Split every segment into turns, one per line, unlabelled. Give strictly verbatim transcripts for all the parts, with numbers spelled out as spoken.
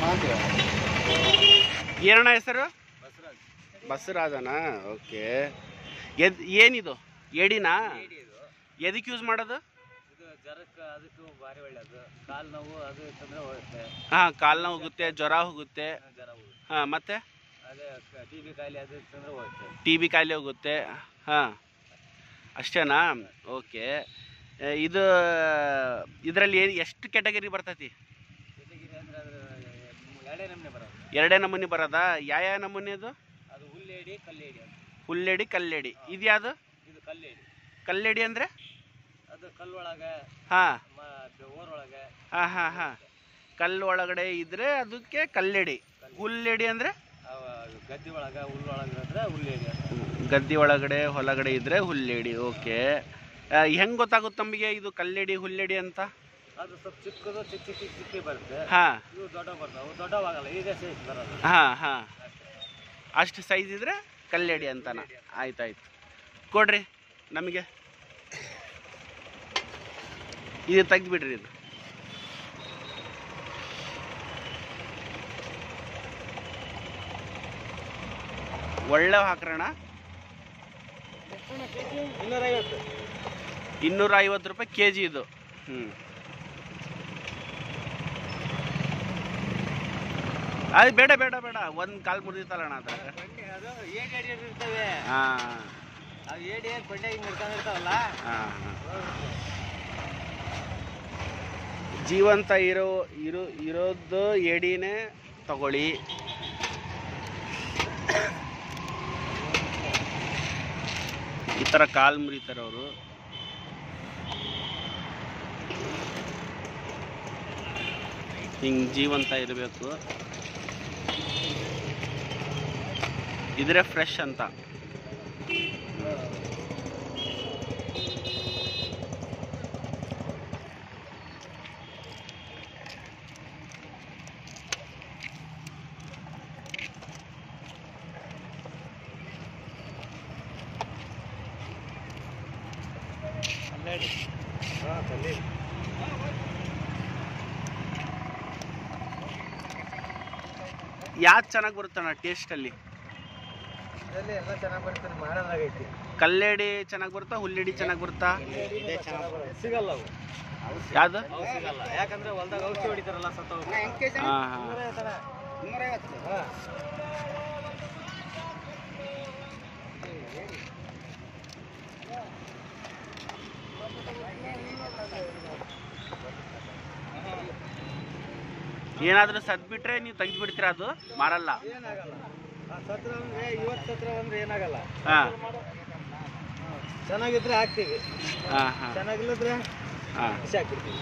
ಏನಣ್ಣ ಹೆಸರು? ಬಸವರಾಜನಾ? ಓಕೆ. ಎದ್ ಏನಿದು ಏಡಿನಾ? ಎದಕ್ಕೆ ಯೂಸ್ ಮಾಡೋದು? ಹಾಂ, ಕಾಲು ನೋವು ಹೋಗುತ್ತೆ, ಜ್ವರ ಹೋಗುತ್ತೆ. ಹಾಂ, ಮತ್ತೆ ಟಿ ಬಿ ಕಾಯಿಲೆ ಹೋಗುತ್ತೆ. ಹಾಂ, ಅಷ್ಟೇನಾ? ಓಕೆ. ಇದು ಇದರಲ್ಲಿ ಏನು ಎಷ್ಟು ಕ್ಯಾಟಗರಿ ಬರ್ತೈತಿ? ಎರಡೇ ನಮೂನಿ ಬರೋದಾ? ಯಾವ ಯಾವ ನಮೂನಿ ಅದು? ಹುಲ್ಲೇಡಿ, ಕಲ್ಲೇಡಿ. ಹುಲ್ಲೇಡಿ, ಕಲ್ಲೇಡಿ. ಇದು ಯಾವುದು? ಇದು ಕಲ್ಲೇಡಿ. ಕಲ್ಲೇಡಿ ಅಂದರೆ ಅದು ಕಲ್ಲೊಳಗೆ. ಹಾಂ, ಊರೊಳಗೆ. ಹಾಂ ಹಾಂ ಹಾಂ, ಕಲ್ಲು ಒಳಗಡೆ ಇದ್ರೆ ಅದಕ್ಕೆ ಕಲ್ಲೇಡಿ. ಹುಲ್ಲೇಡಿ ಅಂದರೆ ಗದ್ದೆ ಒಳಗೆ, ಹುಲ್ಲೊಳಗೆ ಇದ್ರೆ ಹುಲ್ಲೇಡಿ. ಗದ್ದೆ ಒಳಗಡೆ ಹೊಲಗಡೆ ಇದ್ರೆ ಹುಲ್ಲೇಡಿ. ಓಕೆ. ಹೆಂಗೆ ಗೊತ್ತಾಗುತ್ತೆ ನಮಗೆ ಇದು ಕಲ್ಲೇಡಿ ಹುಲ್ಲೇಡಿ ಅಂತ? ಅದು ಸ್ವಲ್ಪ ಚಿಕ್ಕದು, ಚಿಕ್ಕ ಚಿಕ್ಕ ಚಿಕ್ಕ ಬರುತ್ತೆ. ಹಾಂ, ಇವು ದೊಡ್ಡ ಬರ್ತಾವೆ, ದೊಡ್ಡವಾಗಲ್ಲ, ಇದೇ ಸೈಜ್ ಬರೋದು. ಹಾಂ ಹಾಂ, ಅಷ್ಟು ಸೈಜ್ ಇದ್ರೆ ಕಲ್ಲೇಡಿ ಅಂತಾನ? ಆಯ್ತಾಯ್ತು, ಕೊಡ್ರಿ ನಮಗೆ. ಇದು ತೆಗ್ದುಬಿಡ್ರಿ. ಇದು ಒಳ್ಳೆ ಹಾಕ್ರಣ. ಇನ್ನೂರೈವತ್ತು ಇನ್ನೂರ ಐವತ್ತು ರೂಪಾಯಿ ಕೆ ಜಿ ಇದು. ಹ್ಞೂ, ಅದು ಬೇಡ ಬೇಡ ಬೇಡ, ಒಂದು ಕಾಲು ಮುರಿದಿತ್ತಲ್ಲಣ್ಣ ಅದ್ರಾಗ. ಹಾಂ ಹಾಂ, ಜೀವಂತ ಇರೋ ಇರೋ ಇರೋದು ಏಡಿನೇ ತಗೊಳ್ಳಿ. ಈ ಥರ ಕಾಲು ಮುರಿತಾರೆ ಅವರು. ಹಿಂಗೆ ಜೀವಂತ ಇರಬೇಕು ಇದ್ರೆ ಫ್ರೆಶ್ ಅಂತ. ಯಾವ್ದು ಚೆನ್ನಾಗಿ ಬರುತ್ತಣ್ಣ ಟೇಸ್ಟಲ್ಲಿ?
ಎಲ್ಲ ಚೆನ್ನಾಗಿ ಬರ್ತದೆ, ಮಾಡೋದಾಗೈತಿ.
ಕಲ್ಲೇಡಿ ಚೆನ್ನಾಗಿ ಬರುತ್ತಾ, ಹುಲ್ಲೇಡಿ ಚೆನ್ನಾಗಿ ಬರುತ್ತಾ?
ಸಿಗಲ್ಲ ಅವು.
ಯಾವ್ದು
ಸಿಗಲ್ಲ, ಯಾಕಂದ್ರೆ ಹೊಲ್ದಾಗ ಔಷಧಿ ಹೊಡಿತಾರಲ್ಲ ಸತ್ತವು.
ಹಾಂ ಹಾಂ, ಏನಾದರೂ ಸದ್ ಬಿಟ್ರೆ ನೀವು ತೆಗೆದು ಬಿಡ್ತೀರಾ, ಅದು ಮಾರಲ್ಲ?
ಏನಾಗಲ್ಲ, ಸತ್ರ ಅಂದ್ರೆ ಇವತ್ತು ಸತ್ರ ಅಂದ್ರೆ ಏನಾಗಲ್ಲ.
ಹಾಂ,
ಚೆನ್ನಾಗಿದ್ರೆ ಹಾಕ್ತೀವಿ. ಹಾಂ ಹಾಂ, ಚೆನ್ನಾಗಿಲ್ಲದ್ರೆ
ಹಾಂ
ಬಿಸಿ ಹಾಕ್ಬಿಡ್ತೀವಿ.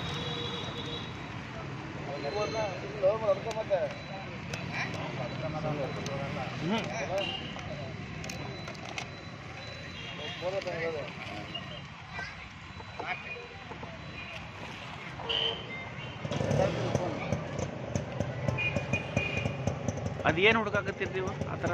ಅದೇನು ಹುಡುಕಾಕತ್ತೀರಿ ನೀವು ಆ ಥರ?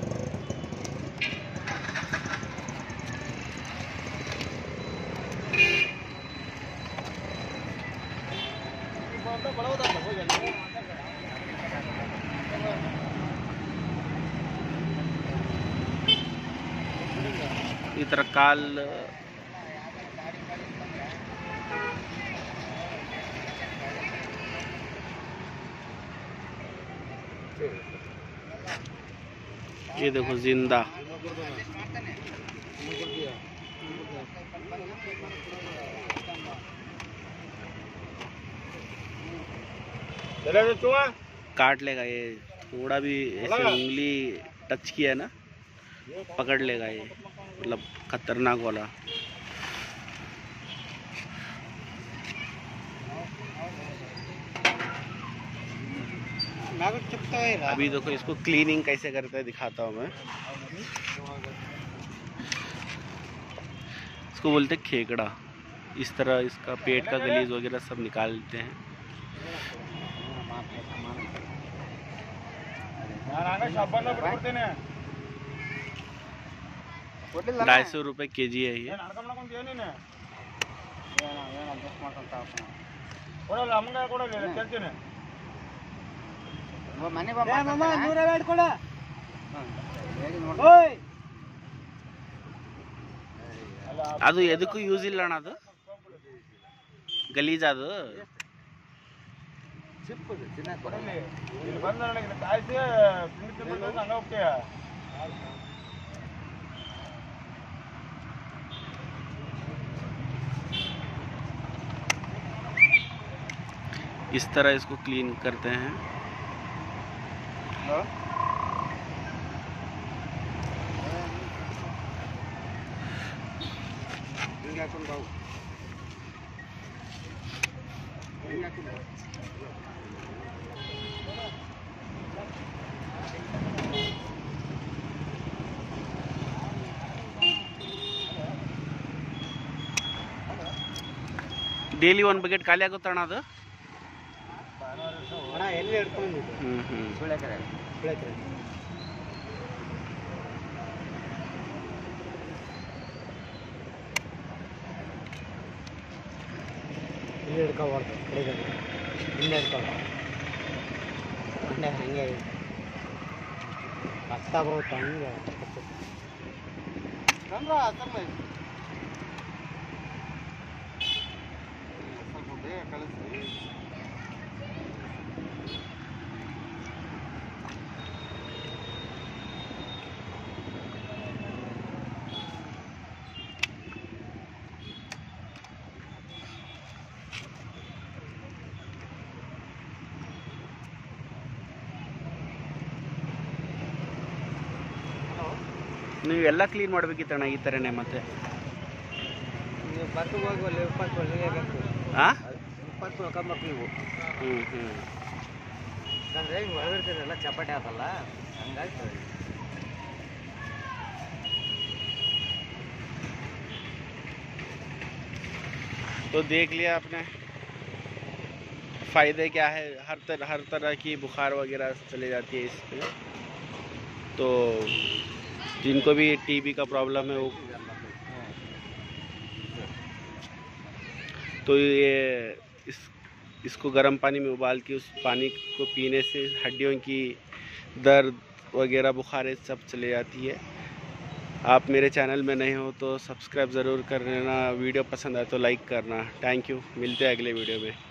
ಈ ಥರ ಕಾಲು ये देखो जिंदा। काट लेगा ये, थोड़ा भी ऐसे उंगली टच किया ना पकड़ लेगा ये, मतलब खतरनाक वाला। अभी देखो इसको क्लीनिंग कैसे करते हैं दिखाता हूँ मैं। इसको बोलते हैं खेकड़ा। इस तरह इसका पेट का गलीज वगैरह सब निकालते हैं। ढाई सौ रुपये के जी है ये।
ನೂರ ಎರಡು ಕೊಡ ಓಯ್
ಅದು ಎದಕ್ಕೂ ಯೂಸ್ ಇಲ್ಲ ಅಣ್ಣ, ಅದು ಗಲೀಜ್ ಅದು. इस तरह इसको क्लीन करते हैं। ಡೈಲಿ ಒಂದು ಬಕೆಟ್ ಖಾಲಿ ಆಗುತ್ತೆ ಅಣ್ಣ ಅದು?
ಅಣ್ಣ ಎಲ್ಲಿ ಹಿಡ್ಕೊಂಡಿದ್ದು?
ಹ್ಞೂ ಹ್ಞೂ
ಸುಳೆಕೆರೆ ಸುಳೆಕೆರೆ ಇಲ್ಲಿ ಹಿಡ್ಕೊಬಾರ್ದು, ಹಿಂದೆ ಹಿಡ್ಕೊಬಾರ್ದು. ಮಂಡ್ಯ ಹಂಗೆ ರಕ್ತ ಬರುತ್ತೆ ಹಂಗೆ ರಂದ್ರ ಸ್ವಲ್ಪ ಬೇಗ ಕಳಿಸಿ.
ನೀವೆಲ್ಲ ಕ್ಲೀನ್ ಮಾಡಬೇಕಿತ್ತಣ್ಣ ಈ ಥರನೇ ಮತ್ತೆ.
ನೀವು ಬತ್ತು ಹೋಗುವಲ್ಲಿ ಇಪ್ಪತ್ತು ಬೇಕು
ಹಾಂ
ಇಪ್ಪತ್ತು ಕಂಬಕ್ಕೆ ನೀವು.
ಹ್ಞೂ ಹ್ಞೂ
ಯಾಕಂದರೆ ಹಿಂಗೆ ಹೊರಗಿರ್ತೀರಲ್ಲ ಚಪಾಟಿ ಆತಲ್ಲ ಹಂಗಾಗಿ.
तो देख लिया आपने फ़ायदे क्या है, हर तरह हर तरह की बुखार वगैरह चले जाती है इससे। तो जिनको भी टीबी का प्रॉब्लम है वो, तो ये इस इसको गर्म पानी में उबाल के उस पानी को पीने से हड्डियों की दर्द वगैरह बुखार सब चले जाती है। आप मेरे चैनल में नए हो तो सब्सक्राइब ज़रूर कर लेना, वीडियो पसंद आए तो लाइक करना। थैंक यू, मिलते हैं अगले वीडियो में।